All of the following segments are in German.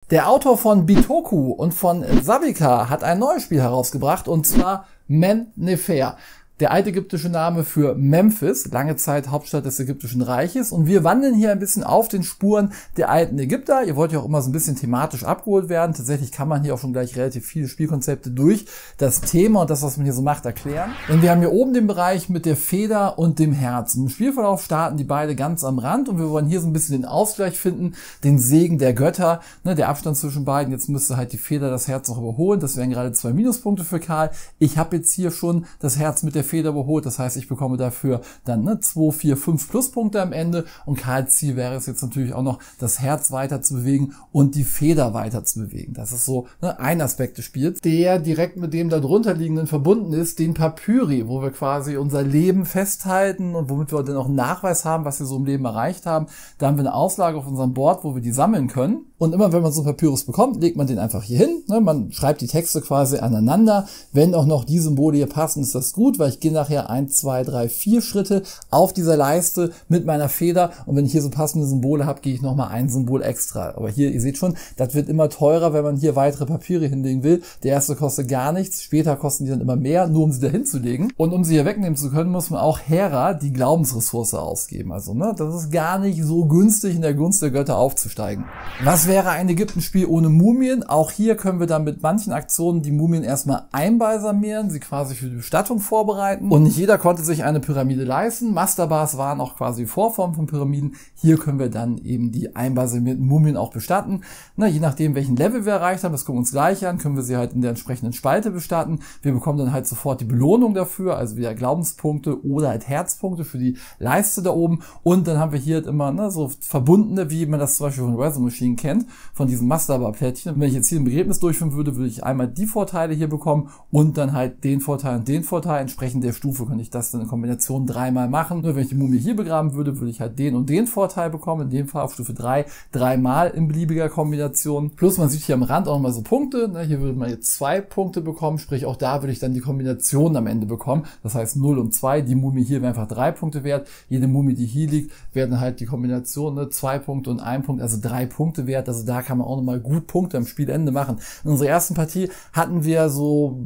Der Autor von Bitoku und von Sabika hat ein neues Spiel herausgebracht, und zwar Men-Nefer. Der altägyptische Name für Memphis, lange Zeit Hauptstadt des Ägyptischen Reiches. Und wir wandeln hier ein bisschen auf den Spuren der alten Ägypter. Ihr wollt ja auch immer so ein bisschen thematisch abgeholt werden. Tatsächlich kann man hier auch schon gleich relativ viele Spielkonzepte durch das Thema und das, was man hier so macht, erklären. Denn wir haben hier oben den Bereich mit der Feder und dem Herz. Im Spielverlauf starten die beide ganz am Rand und wir wollen hier so ein bisschen den Ausgleich finden, den Segen der Götter, der Abstand zwischen beiden. Jetzt müsste halt die Feder das Herz noch überholen. Das wären gerade 2 Minuspunkte für Karl. Ich habe jetzt hier schon das Herz mit der Feder überholt, das heißt, ich bekomme dafür dann 2, 4, 5 Pluspunkte am Ende, und Karls Ziel wäre es jetzt natürlich auch noch, das Herz weiter zu bewegen und die Feder weiter zu bewegen. Das ist so ein Aspekt des Spiels, der direkt mit dem darunter liegenden verbunden ist, den Papyri, wo wir quasi unser Leben festhalten und womit wir dann auch einen Nachweis haben, was wir so im Leben erreicht haben. Da haben wir eine Auslage auf unserem Board, wo wir die sammeln können. Und immer wenn man so einen Papyrus bekommt, legt man den einfach hier hin. Man schreibt die Texte quasi aneinander. Wenn auch noch die Symbole hier passen, ist das gut, weil ich gehe nachher 1, 2, 3, 4 Schritte auf dieser Leiste mit meiner Feder. Und wenn ich hier so passende Symbole habe, gehe ich nochmal ein Symbol extra. Aber hier, ihr seht schon, das wird immer teurer, wenn man hier weitere Papiere hinlegen will. Der erste kostet gar nichts. Später kosten die dann immer mehr, nur um sie da hinzulegen. Und um sie hier wegnehmen zu können, muss man auch Hera, die Glaubensressource, ausgeben. Also, das ist gar nicht so günstig, in der Gunst der Götter aufzusteigen. Was wäre ein Ägyptenspiel ohne Mumien? Auch hier können wir dann mit manchen Aktionen die Mumien erstmal einbalsamieren, sie quasi für die Bestattung vorbereiten. Und nicht jeder konnte sich eine Pyramide leisten. Masterbars waren auch quasi Vorformen von Pyramiden. Hier können wir dann eben die einbalsamierten Mumien auch bestatten. Je nachdem, welchen Level wir erreicht haben, das gucken wir uns gleich an, können wir sie halt in der entsprechenden Spalte bestatten. Wir bekommen dann halt sofort die Belohnung dafür, also wieder Glaubenspunkte oder halt Herzpunkte für die Leiste da oben. Und dann haben wir hier halt immer so verbundene, wie man das zum Beispiel von Resin Machine kennt, von diesem Masterbar-Plättchen. Wenn ich jetzt hier ein Begräbnis durchführen würde, würde ich einmal die Vorteile hier bekommen und dann halt den Vorteil und den Vorteil. Entsprechend der Stufe könnte ich das dann in Kombination 3-mal machen. Nur wenn ich die Mumie hier begraben würde, würde ich halt den und den Vorteil bekommen. In dem Fall auf Stufe 3, 3-mal in beliebiger Kombination. Plus man sieht hier am Rand auch nochmal so Punkte. Hier würde man jetzt 2 Punkte bekommen, sprich auch da würde ich dann die Kombination am Ende bekommen. Das heißt 0 und 2. Die Mumie hier wäre einfach 3 Punkte wert. Jede Mumie, die hier liegt, werden halt die Kombination 2 Punkte und 1 Punkt, also 3 Punkte wert. Also da kann man auch nochmal gut Punkte am Spielende machen. In unserer ersten Partie hatten wir so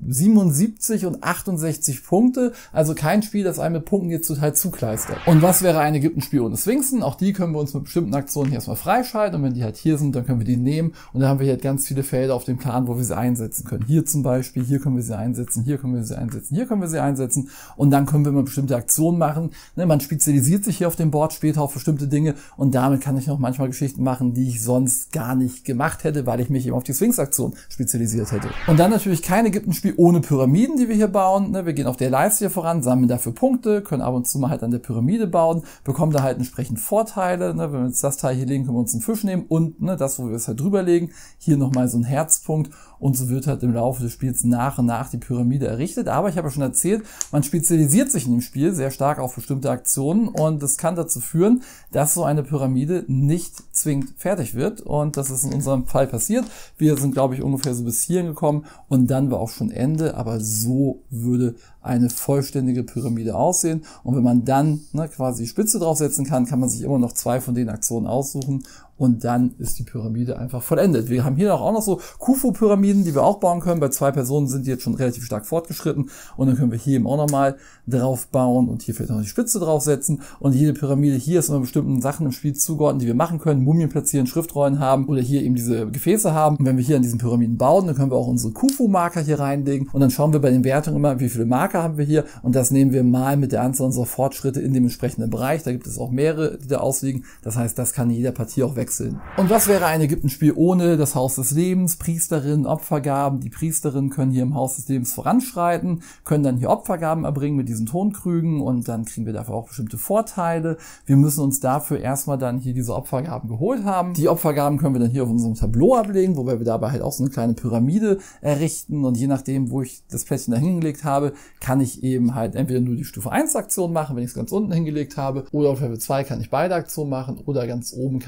77 und 68 Punkte. Also kein Spiel, das einem mit Punkten jetzt total zukleistert. Und was wäre ein Ägyptenspiel ohne Sphinxen? Auch die können wir uns mit bestimmten Aktionen hier erstmal freischalten. Und wenn die halt hier sind, dann können wir die nehmen. Und dann haben wir hier halt ganz viele Felder auf dem Plan, wo wir sie einsetzen können. Hier zum Beispiel, hier können wir sie einsetzen, hier können wir sie einsetzen, hier können wir sie einsetzen. Und dann können wir mal bestimmte Aktionen machen. Man spezialisiert sich hier auf dem Board später auf bestimmte Dinge. Und damit kann ich noch manchmal Geschichten machen, die ich sonst gar nicht gemacht hätte, weil ich mich eben auf die Sphinx-Aktion spezialisiert hätte. Und dann natürlich kein Ägyptenspiel ohne Pyramiden, die wir hier bauen. Wir gehen auf der Leiste hier voran, sammeln dafür Punkte, können ab und zu mal halt an der Pyramide bauen, bekommen da halt entsprechend Vorteile. Wenn wir jetzt das Teil hier legen, können wir uns einen Fisch nehmen und das, wo wir es halt drüber legen, hier nochmal so ein Herzpunkt. Und so wird halt im Laufe des Spiels nach und nach die Pyramide errichtet. Aber ich habe ja schon erzählt, man spezialisiert sich in dem Spiel sehr stark auf bestimmte Aktionen. Und das kann dazu führen, dass so eine Pyramide nicht zwingend fertig wird. Und das ist in unserem Fall passiert. Wir sind, glaube ich, ungefähr so bis hierhin gekommen. Und dann war auch schon Ende. Aber so würde eine vollständige Pyramide aussehen. Und wenn man dann quasi die Spitze draufsetzen kann, kann man sich immer noch 2 von den Aktionen aussuchen. Und dann ist die Pyramide einfach vollendet. Wir haben hier auch noch so Khufu-Pyramiden, die wir auch bauen können. Bei 2 Personen sind die jetzt schon relativ stark fortgeschritten. Und dann können wir hier eben auch nochmal drauf bauen und hier vielleicht noch die Spitze draufsetzen. Und jede Pyramide hier ist immer bestimmten Sachen im Spiel zugeordnet, die wir machen können. Mumien platzieren, Schriftrollen haben oder hier eben diese Gefäße haben. Und wenn wir hier an diesen Pyramiden bauen, dann können wir auch unsere Khufu-Marker hier reinlegen. Und dann schauen wir bei den Wertungen immer, wie viele Marker haben wir hier. Und das nehmen wir mal mit der Anzahl unserer Fortschritte in dem entsprechenden Bereich. Da gibt es auch mehrere, die da ausliegen. Das heißt, das kann in jeder Partie auch wechseln. Und was wäre ein Ägyptenspiel ohne das Haus des Lebens, Priesterinnen, Opfergaben? Die Priesterinnen können hier im Haus des Lebens voranschreiten, können dann hier Opfergaben erbringen mit diesen Tonkrügen und dann kriegen wir dafür auch bestimmte Vorteile. Wir müssen uns dafür erstmal dann hier diese Opfergaben geholt haben. Die Opfergaben können wir dann hier auf unserem Tableau ablegen, wobei wir dabei halt auch so eine kleine Pyramide errichten und je nachdem, wo ich das Plättchen da hingelegt habe, kann ich eben halt entweder nur die Stufe 1 Aktion machen, wenn ich es ganz unten hingelegt habe, oder auf Level 2 kann ich beide Aktionen machen oder ganz oben kann ich dann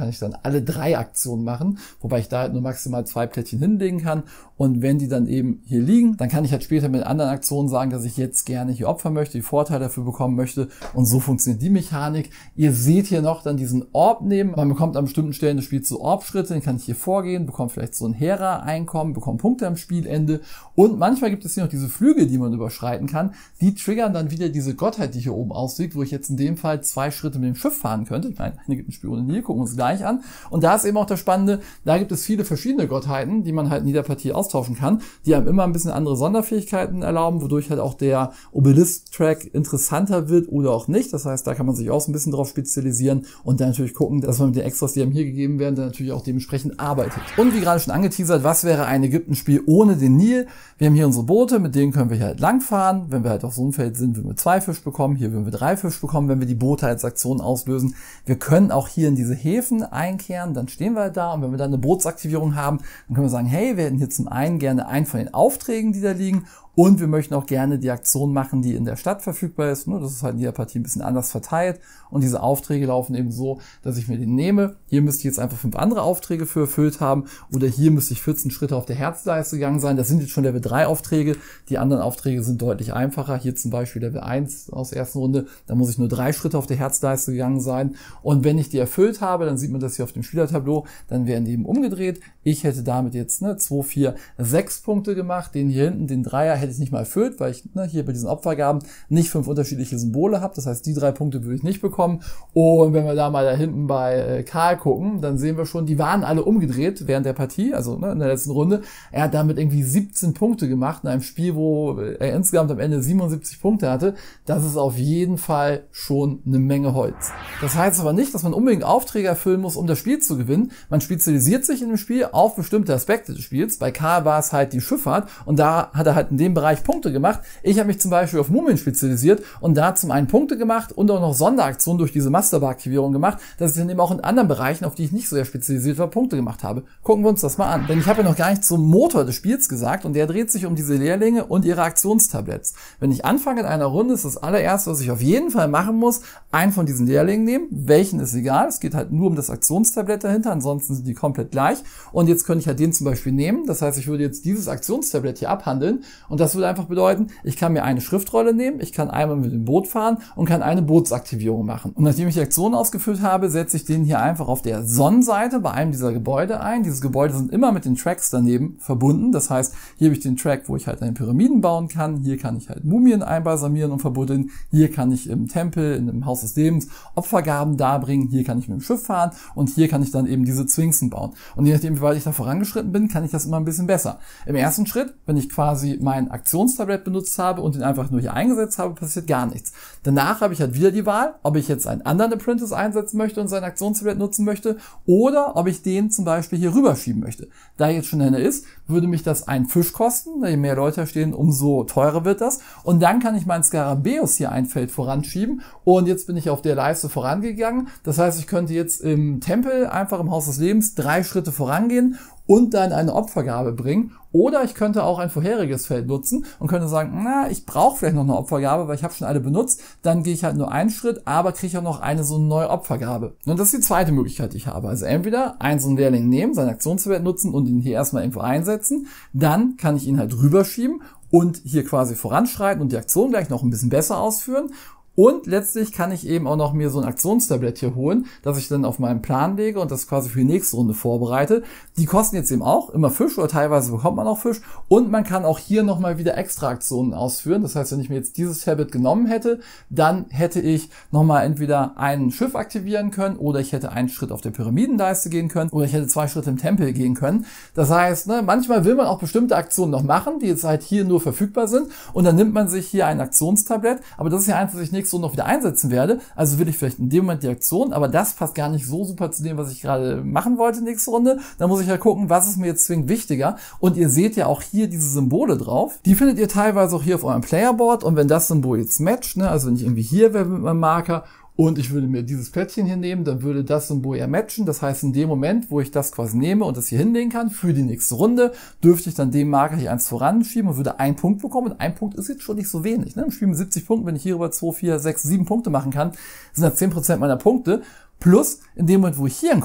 alle 3 Aktionen machen, wobei ich da halt nur maximal 2 Plättchen hinlegen kann. Und wenn die dann eben hier liegen, dann kann ich halt später mit anderen Aktionen sagen, dass ich jetzt gerne hier opfern möchte, die Vorteile dafür bekommen möchte. Und so funktioniert die Mechanik. Ihr seht hier noch dann diesen Orb nehmen. Man bekommt an bestimmten Stellen des Spiels so Orb-Schritte, den kann ich hier vorgehen, bekommt vielleicht so ein Hera-Einkommen, bekommt Punkte am Spielende. Und manchmal gibt es hier noch diese Flügel, die man überschreiten kann. Die triggern dann wieder diese Gottheit, die hier oben ausliegt, wo ich jetzt in dem Fall 2 Schritte mit dem Schiff fahren könnte. Ich meine, hier gibt ein Spiel ohne Nil, gucken wir uns gleich an. Und da ist eben auch das Spannende, da gibt es viele verschiedene Gottheiten, die man halt in jeder Partie austauschen kann, die einem immer ein bisschen andere Sonderfähigkeiten erlauben, wodurch halt auch der Obelisk-Track interessanter wird oder auch nicht. Das heißt, da kann man sich auch so ein bisschen drauf spezialisieren und dann natürlich gucken, dass man mit den Extras, die einem hier gegeben werden, dann natürlich auch dementsprechend arbeitet. Und wie gerade schon angeteasert, was wäre ein Ägypten-Spiel ohne den Nil? Wir haben hier unsere Boote, mit denen können wir hier halt langfahren. Wenn wir halt auf so einem Feld sind, würden wir 2 Fisch bekommen. Hier würden wir 3 Fisch bekommen, wenn wir die Boote als Aktion auslösen. Wir können auch hier in diese Häfen einkehren, dann stehen wir halt da und wenn wir dann eine Bootsaktivierung haben, dann können wir sagen, hey, wir hätten hier zum einen gerne einen von den Aufträgen, die da liegen, und wir möchten auch gerne die Aktion machen, die in der Stadt verfügbar ist. Nur das ist halt in jeder Partie ein bisschen anders verteilt. Und diese Aufträge laufen eben so, dass ich mir den nehme. Hier müsste ich jetzt einfach 5 andere Aufträge für erfüllt haben. Oder hier müsste ich 14 Schritte auf der Herzleiste gegangen sein. Das sind jetzt schon Level 3 Aufträge. Die anderen Aufträge sind deutlich einfacher. Hier zum Beispiel Level 1 aus der ersten Runde. Da muss ich nur 3 Schritte auf der Herzleiste gegangen sein. Und wenn ich die erfüllt habe, dann sieht man das hier auf dem Spielertableau. Dann werden die eben umgedreht. Ich hätte damit jetzt 2, 4, 6 Punkte gemacht. Den hier hinten, den Dreier, hätte ich nicht mal erfüllt, weil ich hier bei diesen Opfergaben nicht 5 unterschiedliche Symbole habe. Das heißt, die 3 Punkte würde ich nicht bekommen. Und wenn wir da mal da hinten bei Karl gucken, dann sehen wir schon, die waren alle umgedreht während der Partie, also in der letzten Runde. Er hat damit irgendwie 17 Punkte gemacht in einem Spiel, wo er insgesamt am Ende 77 Punkte hatte. Das ist auf jeden Fall schon eine Menge Holz. Das heißt aber nicht, dass man unbedingt Aufträge erfüllen muss, um das Spiel zu gewinnen. Man spezialisiert sich in dem Spiel auf bestimmte Aspekte des Spiels. Bei Karl war es halt die Schifffahrt und da hat er halt in dem Bereich Punkte gemacht. Ich habe mich zum Beispiel auf Mumien spezialisiert und da zum einen Punkte gemacht und auch noch Sonderaktionen durch diese Masterbar-Aktivierung gemacht, dass ich dann eben auch in anderen Bereichen, auf die ich nicht so sehr spezialisiert war, Punkte gemacht habe. Gucken wir uns das mal an. Denn ich habe ja noch gar nicht zum Motor des Spiels gesagt und der dreht sich um diese Lehrlinge und ihre Aktionstabletts. Wenn ich anfange in einer Runde, ist das allererste, was ich auf jeden Fall machen muss, einen von diesen Lehrlingen nehmen. Welchen ist egal. Es geht halt nur um das Aktionstablett dahinter, ansonsten sind die komplett gleich. Und jetzt könnte ich halt den zum Beispiel nehmen. Das heißt, ich würde jetzt dieses Aktionstablett hier abhandeln und das würde einfach bedeuten, ich kann mir eine Schriftrolle nehmen, ich kann einmal mit dem Boot fahren und kann eine Bootsaktivierung machen. Und nachdem ich die Aktion ausgeführt habe, setze ich den hier einfach auf der Sonnenseite bei einem dieser Gebäude ein. Diese Gebäude sind immer mit den Tracks daneben verbunden. Das heißt, hier habe ich den Track, wo ich halt eine Pyramiden bauen kann. Hier kann ich halt Mumien einbalsamieren und verbuddeln. Hier kann ich im Tempel, in dem Haus des Lebens Opfergaben darbringen. Hier kann ich mit dem Schiff fahren und hier kann ich dann eben diese Sphinxen bauen. Und je nachdem, wie weit ich da vorangeschritten bin, kann ich das immer ein bisschen besser. Im ersten Schritt, wenn ich quasi mein Aktionstablett benutzt habe und den einfach nur hier eingesetzt habe, passiert gar nichts. Danach habe ich halt wieder die Wahl, ob ich jetzt einen anderen Apprentice einsetzen möchte und sein Aktionstablett nutzen möchte oder ob ich den zum Beispiel hier rüberschieben möchte. Da jetzt schon einer ist, würde mich das einen Fisch kosten. Je mehr Leute stehen, umso teurer wird das. Und dann kann ich meinen Skarabäus hier ein Feld voranschieben. Und jetzt bin ich auf der Leiste vorangegangen. Das heißt, ich könnte jetzt im Tempel einfach im Haus des Lebens 3 Schritte vorangehen und dann eine Opfergabe bringen. Oder ich könnte auch ein vorheriges Feld nutzen und könnte sagen, na, ich brauche vielleicht noch eine Opfergabe, weil ich habe schon alle benutzt. Dann gehe ich halt nur einen Schritt, aber kriege auch noch eine so eine neue Opfergabe. Und das ist die zweite Möglichkeit, die ich habe. Also entweder einen so einen Lehrling nehmen, seinen Aktionswert nutzen und ihn hier erstmal irgendwo einsetzen. Dann kann ich ihn halt rüberschieben und hier quasi voranschreiten und die Aktion gleich noch ein bisschen besser ausführen. Und letztlich kann ich eben auch noch mir so ein Aktionstablett hier holen, das ich dann auf meinen Plan lege und das quasi für die nächste Runde vorbereite. Die kosten jetzt eben auch immer Fisch oder teilweise bekommt man auch Fisch. Und man kann auch hier nochmal wieder extra Aktionen ausführen. Das heißt, wenn ich mir jetzt dieses Tablet genommen hätte, dann hätte ich nochmal entweder ein Schiff aktivieren können oder ich hätte einen Schritt auf der Pyramidenleiste gehen können oder ich hätte 2 Schritte im Tempel gehen können. Das heißt, manchmal will man auch bestimmte Aktionen noch machen, die jetzt halt hier nur verfügbar sind. Und dann nimmt man sich hier ein Aktionstablett. Aber das ist ja eins, das ich nicht so noch wieder einsetzen werde, also will ich vielleicht in dem Moment die Aktion, aber das passt gar nicht so super zu dem, was ich gerade machen wollte nächste Runde. Da muss ich ja gucken, was ist mir jetzt zwingend wichtiger. Und ihr seht ja auch hier diese Symbole drauf. Die findet ihr teilweise auch hier auf eurem Playerboard und wenn das Symbol jetzt matcht, also wenn ich irgendwie hier wäre mit meinem Marker und ich würde mir dieses Plättchen hier nehmen, dann würde das Symbol ja matchen. Das heißt, in dem Moment, wo ich das quasi nehme und das hier hinlegen kann, für die nächste Runde, dürfte ich dann dem Marker hier eins voranschieben und würde einen Punkt bekommen. Und ein Punkt ist jetzt schon nicht so wenig. Im Spiel mit 70 Punkten, wenn ich hier über 2, 4, 6, 7 Punkte machen kann, sind das 10% meiner Punkte. Plus, in dem Moment, wo ich hier hinkomme,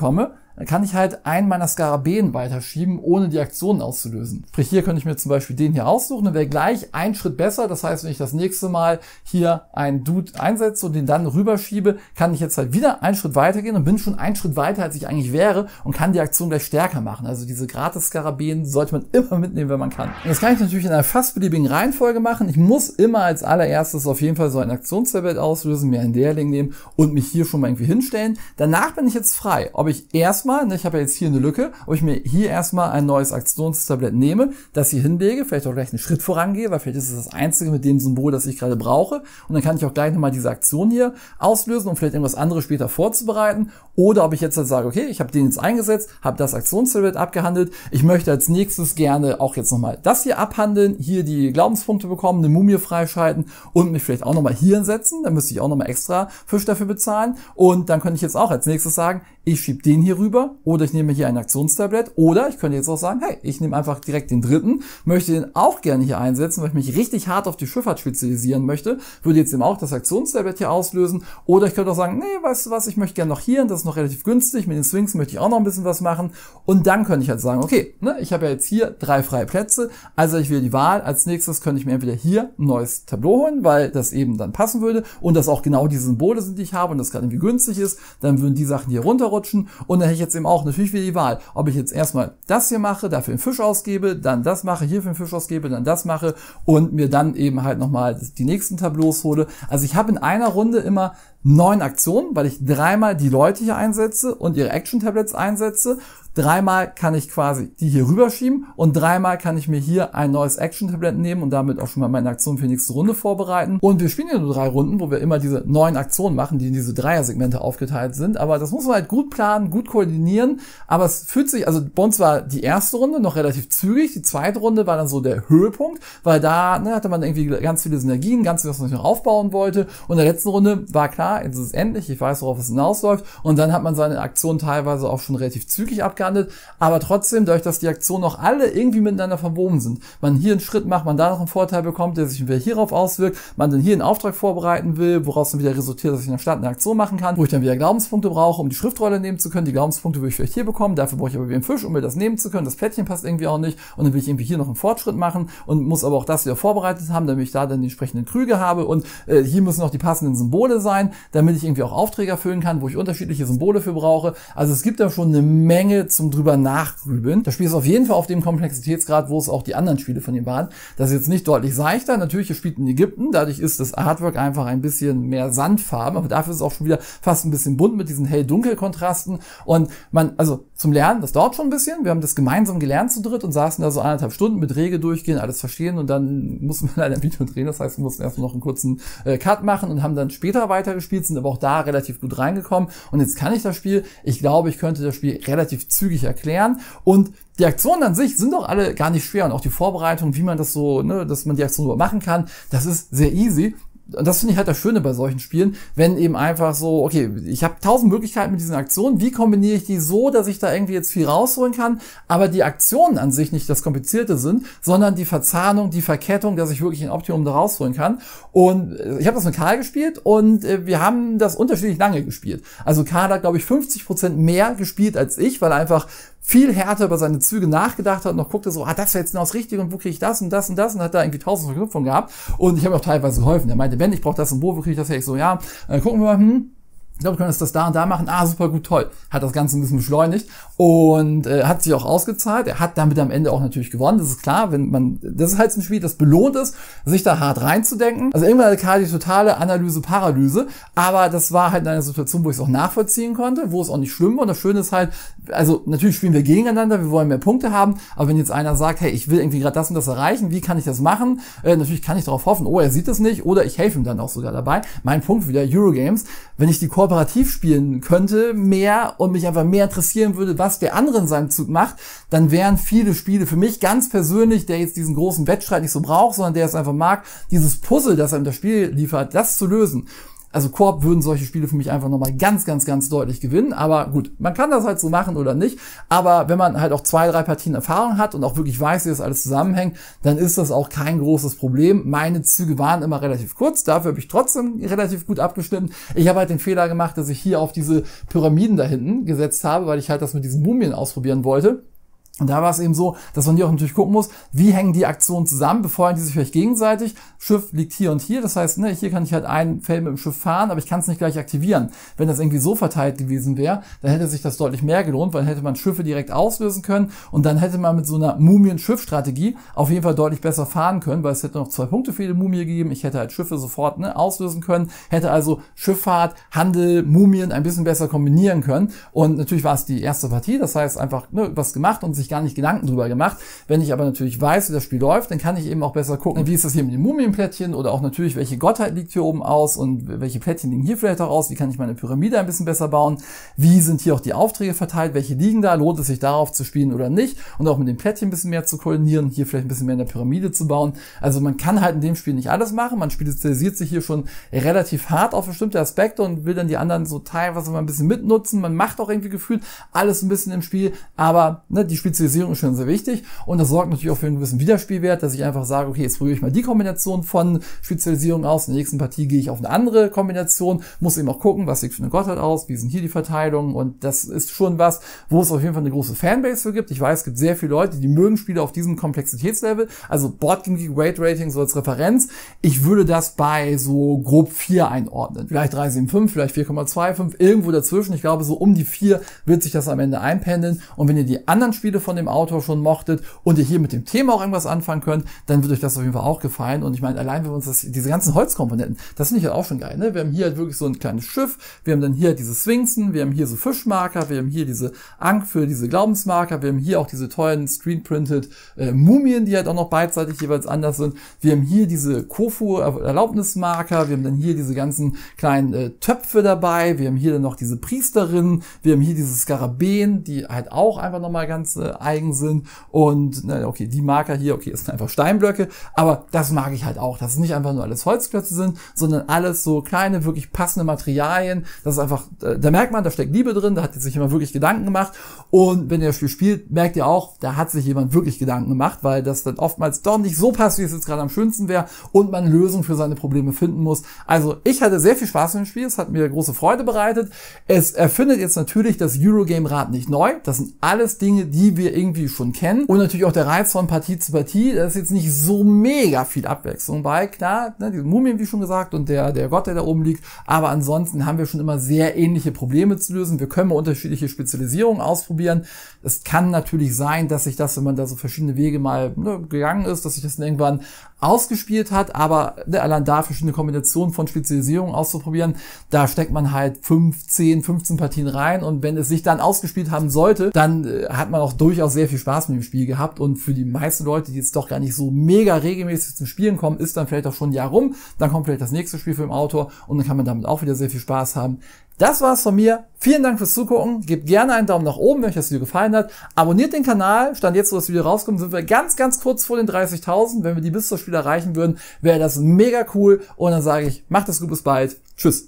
dann kann ich halt einen meiner Skarabäen weiterschieben, ohne die Aktion auszulösen. Sprich, hier könnte ich mir zum Beispiel den hier aussuchen, dann wäre gleich ein Schritt besser. Das heißt, wenn ich das nächste Mal hier einen Dude einsetze und den dann rüberschiebe, kann ich jetzt halt wieder einen Schritt weitergehen und bin schon einen Schritt weiter, als ich eigentlich wäre und kann die Aktion gleich stärker machen. Also diese Gratis-Skarabäen sollte man immer mitnehmen, wenn man kann. Und das kann ich natürlich in einer fast beliebigen Reihenfolge machen. Ich muss immer als allererstes auf jeden Fall so ein Aktionstablet auslösen, mir einen Lehrling nehmen und mich hier schon mal irgendwie hinstellen. Danach bin ich jetzt frei, ob ich erstmal, ich habe ja jetzt hier eine Lücke, ob ich mir hier erstmal ein neues Aktionstablett nehme, das hier hinlege, vielleicht auch gleich einen Schritt vorangehe, weil vielleicht ist es das einzige mit dem Symbol, das ich gerade brauche. Und dann kann ich auch gleich nochmal diese Aktion hier auslösen, um vielleicht irgendwas anderes später vorzubereiten. Oder ob ich jetzt halt sage, okay, ich habe den jetzt eingesetzt, habe das Aktionstablet abgehandelt. Ich möchte als nächstes gerne auch jetzt nochmal das hier abhandeln, hier die Glaubenspunkte bekommen, eine Mumie freischalten und mich vielleicht auch nochmal hier hinsetzen. Dann müsste ich auch nochmal extra Fisch dafür bezahlen. Und dann könnte ich jetzt auch als nächstes sagen, ich schiebe den hier rüber oder ich nehme hier ein Aktionstablett oder ich könnte jetzt auch sagen, hey, ich nehme einfach direkt den dritten, möchte den auch gerne hier einsetzen, weil ich mich richtig hart auf die Schifffahrt spezialisieren möchte, würde jetzt eben auch das Aktionstablet hier auslösen oder ich könnte auch sagen, nee, weißt du was, ich möchte gerne noch hier und das ist noch relativ günstig, mit den Swings möchte ich auch noch ein bisschen was machen und dann könnte ich halt sagen, okay, ich habe ja jetzt hier 3 freie Plätze, also ich wähle die Wahl, als nächstes könnte ich mir entweder hier ein neues Tableau holen, weil das eben dann passen würde und das auch genau die Symbole sind, die ich habe und das gerade irgendwie günstig ist, dann würden die Sachen hier runterrutschen und dann hätte ich jetzt eben auch natürlich wieder die Wahl, ob ich jetzt erstmal das hier mache, dafür einen Fisch ausgebe, dann das mache, hier für einen Fisch ausgebe, dann das mache und mir dann eben halt nochmal die nächsten Tableaus hole. Also ich habe in einer Runde immer 9 Aktionen, weil ich 3-mal die Leute hier einsetze und ihre Action-Tablets einsetze. 3-mal kann ich quasi die hier rüberschieben und 3-mal kann ich mir hier ein neues Action-Tablet nehmen und damit auch schon mal meine Aktion für die nächste Runde vorbereiten. Und wir spielen ja nur 3 Runden, wo wir immer diese 9 Aktionen machen, die in diese Dreier-Segmente aufgeteilt sind. Aber das muss man halt gut planen, gut koordinieren. Aber es fühlt sich, also bei uns war die erste Runde noch relativ zügig. Die zweite Runde war dann so der Höhepunkt, weil da hatte man irgendwie ganz viele Synergien, ganz viel, was man sich noch aufbauen wollte. Und in der letzten Runde war klar, jetzt ist es endlich, ich weiß, worauf es hinausläuft. Und dann hat man seine Aktion teilweise auch schon relativ zügig abgehandelt. Aber trotzdem, dadurch, dass die Aktionen auch alle irgendwie miteinander verwoben sind, man hier einen Schritt macht, man da noch einen Vorteil bekommt, der sich wieder hierauf auswirkt, man dann hier einen Auftrag vorbereiten will, woraus dann wieder resultiert, dass ich in der Stadt eine Aktion machen kann, wo ich dann wieder Glaubenspunkte brauche, um die Schriftrolle nehmen zu können. Die Glaubenspunkte würde ich vielleicht hier bekommen, dafür brauche ich aber wieder einen Fisch, um mir das nehmen zu können. Das Plättchen passt irgendwie auch nicht und dann will ich irgendwie hier noch einen Fortschritt machen und muss aber auch das wieder vorbereitet haben, damit ich da dann die entsprechenden Krüge habe und hier müssen noch die passenden Symbole sein, damit ich irgendwie auch Aufträge erfüllen kann, wo ich unterschiedliche Symbole für brauche. Also es gibt da schon eine Menge zum drüber nachgrübeln. Das Spiel ist auf jeden Fall auf dem Komplexitätsgrad, wo es auch die anderen Spiele von ihm waren. Das ist jetzt nicht deutlich seichter. Natürlich, es spielt in Ägypten. Dadurch ist das Artwork einfach ein bisschen mehr Sandfarben. Aber dafür ist es auch schon wieder fast ein bisschen bunt mit diesen hell-dunkel-Kontrasten. Und also zum Lernen, das dauert schon ein bisschen. Wir haben das gemeinsam gelernt zu dritt und saßen da so 1,5 Stunden mit Regel durchgehen, alles verstehen und dann mussten wir leider ein Video drehen. Das heißt, wir mussten erst noch einen kurzen Cut machen und haben dann später weitergespielt, sind aber auch da relativ gut reingekommen. Und jetzt kann ich das Spiel, ich glaube, ich könnte das Spiel relativ zügig erklären und die Aktionen an sich sind doch alle gar nicht schwer und auch die Vorbereitung, wie man das so, dass man die Aktion überhaupt machen kann, das ist sehr easy. Und das finde ich halt das Schöne bei solchen Spielen, wenn eben einfach so, okay, ich habe 1000 Möglichkeiten mit diesen Aktionen, wie kombiniere ich die so, dass ich da irgendwie jetzt viel rausholen kann, aber die Aktionen an sich nicht das Komplizierte sind, sondern die Verzahnung, die Verkettung, dass ich wirklich ein Optimum da rausholen kann. Und ich habe das mit Karl gespielt und wir haben das unterschiedlich lange gespielt. Also Karl hat, glaube ich, 50% mehr gespielt als ich, weil er einfach viel härter über seine Züge nachgedacht hat und noch guckte so, das wäre jetzt genau das Richtige und wo kriege ich das und das und das und hat da irgendwie 1000 Verknüpfungen gehabt und ich habe auch teilweise geholfen. Er meinte, Ben, ich brauche das und wo kriege ich das her? Ich so, ja, gucken wir mal, ich glaube, wir können das da und da machen. Super gut, toll. Hat das Ganze ein bisschen beschleunigt und hat sich auch ausgezahlt. Er hat damit am Ende auch natürlich gewonnen. Das ist klar, das ist halt so ein Spiel, das belohnt ist, sich da hart reinzudenken. Also irgendwann hatte Karl die totale Analyse-Paralyse, aber das war halt in einer Situation, wo ich es auch nachvollziehen konnte, wo es auch nicht schlimm war. Und das Schöne ist halt, also natürlich spielen wir gegeneinander, wir wollen mehr Punkte haben, aber wenn jetzt einer sagt, hey, ich will irgendwie gerade das und das erreichen, wie kann ich das machen? Natürlich kann ich darauf hoffen, er sieht es nicht oder ich helfe ihm dann auch sogar dabei. Mein Punkt wieder, Eurogames, wenn ich die kooperativ spielen könnte, mehr und mich einfach mehr interessieren würde, was der andere in seinem Zug macht, dann wären viele Spiele für mich ganz persönlich, der jetzt diesen großen Wettstreit nicht so braucht, sondern der es einfach mag, dieses Puzzle, das einem das Spiel liefert, das zu lösen. Also Koop würden solche Spiele für mich einfach nochmal ganz, ganz, ganz deutlich gewinnen. Aber gut, man kann das halt so machen oder nicht. Aber wenn man halt auch 2, 3 Partien Erfahrung hat und auch wirklich weiß, wie das alles zusammenhängt, dann ist das auch kein großes Problem. Meine Züge waren immer relativ kurz, dafür habe ich trotzdem relativ gut abgestimmt. Ich habe halt den Fehler gemacht, dass ich hier auf diese Pyramiden da hinten gesetzt habe, weil ich halt das mit diesen Mumien ausprobieren wollte. Und da war es eben so, dass man hier auch natürlich gucken muss, wie hängen die Aktionen zusammen, befeuern die sich vielleicht gegenseitig. Schiff liegt hier und hier, das heißt, ne, hier kann ich halt ein Feld mit dem Schiff fahren, aber ich kann es nicht gleich aktivieren. Wenn das irgendwie so verteilt gewesen wäre, dann hätte sich das deutlich mehr gelohnt, weil dann hätte man Schiffe direkt auslösen können und dann hätte man mit so einer Mumien-Schiff-Strategie auf jeden Fall deutlich besser fahren können, weil es hätte noch 2 Punkte für jede Mumie gegeben. Ich hätte halt Schiffe sofort auslösen können, hätte also Schifffahrt, Handel, Mumien ein bisschen besser kombinieren können. Und natürlich war es die erste Partie, das heißt einfach was gemacht und sich gar nicht Gedanken drüber gemacht. Wenn ich aber natürlich weiß, wie das Spiel läuft, dann kann ich eben auch besser gucken, wie ist das hier mit den Mumienplättchen oder auch natürlich, welche Gottheit liegt hier oben aus und welche Plättchen liegen hier vielleicht auch aus, wie kann ich meine Pyramide ein bisschen besser bauen, wie sind hier auch die Aufträge verteilt, welche liegen da, lohnt es sich darauf zu spielen oder nicht und auch mit den Plättchen ein bisschen mehr zu koordinieren, hier vielleicht ein bisschen mehr in der Pyramide zu bauen. Also man kann halt in dem Spiel nicht alles machen, man spezialisiert sich hier schon relativ hart auf bestimmte Aspekte und will dann die anderen so teilweise mal ein bisschen mitnutzen. Man macht auch irgendwie gefühlt alles ein bisschen im Spiel, aber die Spezialisierung ist schon sehr wichtig und das sorgt natürlich auch für einen gewissen Wiederspielwert, dass ich einfach sage, okay, jetzt probiere ich mal die Kombination von Spezialisierung aus, in der nächsten Partie gehe ich auf eine andere Kombination, muss eben auch gucken, was liegt für eine Gottheit aus, wie sind hier die Verteilungen und das ist schon was, wo es auf jeden Fall eine große Fanbase für gibt. Ich weiß, es gibt sehr viele Leute, die mögen Spiele auf diesem Komplexitätslevel, also Board Game Geek Weight Rating so als Referenz. Ich würde das bei so grob 4 einordnen. Vielleicht 3,75, vielleicht 4,25, irgendwo dazwischen. Ich glaube, so um die 4 wird sich das am Ende einpendeln und wenn ihr die anderen Spiele von dem Autor schon mochtet und ihr hier mit dem Thema auch irgendwas anfangen könnt, dann wird euch das auf jeden Fall auch gefallen. Und ich meine, allein wenn wir uns diese ganzen Holzkomponenten, das finde ich halt auch schon geil, ne? Wir haben hier halt wirklich so ein kleines Schiff, wir haben dann hier diese Sphinxen, wir haben hier so Fischmarker, wir haben hier diese Ankh für diese Glaubensmarker, wir haben hier auch diese tollen screen-printed Mumien, die halt auch noch beidseitig jeweils anders sind. Wir haben hier diese Kofu-Erlaubnismarker, wir haben dann hier diese ganzen kleinen Töpfe dabei, wir haben hier dann noch diese Priesterinnen, wir haben hier diese Skarabäen, die halt auch einfach nochmal ganz eigen sind und okay, die Marker hier, okay, das sind einfach Steinblöcke, aber das mag ich halt auch, dass es nicht einfach nur alles Holzklötze sind, sondern alles so kleine, wirklich passende Materialien, das ist einfach, da merkt man, da steckt Liebe drin, da hat sich jemand wirklich Gedanken gemacht und wenn ihr das Spiel spielt, merkt ihr auch, da hat sich jemand wirklich Gedanken gemacht, weil das dann oftmals doch nicht so passt, wie es jetzt gerade am schönsten wäre und man eine Lösung für seine Probleme finden muss. Also ich hatte sehr viel Spaß mit dem Spiel, es hat mir große Freude bereitet. Es erfindet jetzt natürlich das Eurogame-Rad nicht neu, das sind alles Dinge, die wir irgendwie schon kennen und natürlich auch der Reiz von Partie zu Partie, da ist jetzt nicht so mega viel Abwechslung bei, klar, die Mumien, wie schon gesagt, und der Gott, der da oben liegt, aber ansonsten haben wir schon immer sehr ähnliche Probleme zu lösen. Wir können mal unterschiedliche Spezialisierungen ausprobieren. Es kann natürlich sein, dass sich das, wenn man da so verschiedene Wege mal gegangen ist, dass sich das dann irgendwann ausgespielt hat, aber allein da verschiedene Kombinationen von Spezialisierungen auszuprobieren, da steckt man halt 5, 10, 15 Partien rein und wenn es sich dann ausgespielt haben sollte, dann hat man auch durchaus sehr viel Spaß mit dem Spiel gehabt und für die meisten Leute, die jetzt doch gar nicht so mega regelmäßig zum Spielen kommen, ist dann vielleicht auch schon ein Jahr rum, dann kommt vielleicht das nächste Spiel für den Autor und dann kann man damit auch wieder sehr viel Spaß haben. Das war's von mir. Vielen Dank fürs Zugucken. Gebt gerne einen Daumen nach oben, wenn euch das Video gefallen hat. Abonniert den Kanal. Stand jetzt, wo das Video rauskommt, sind wir ganz, ganz kurz vor den 30.000. Wenn wir die bis zum Spiel erreichen würden, wäre das mega cool. Und dann sage ich, macht es gut, bis bald. Tschüss.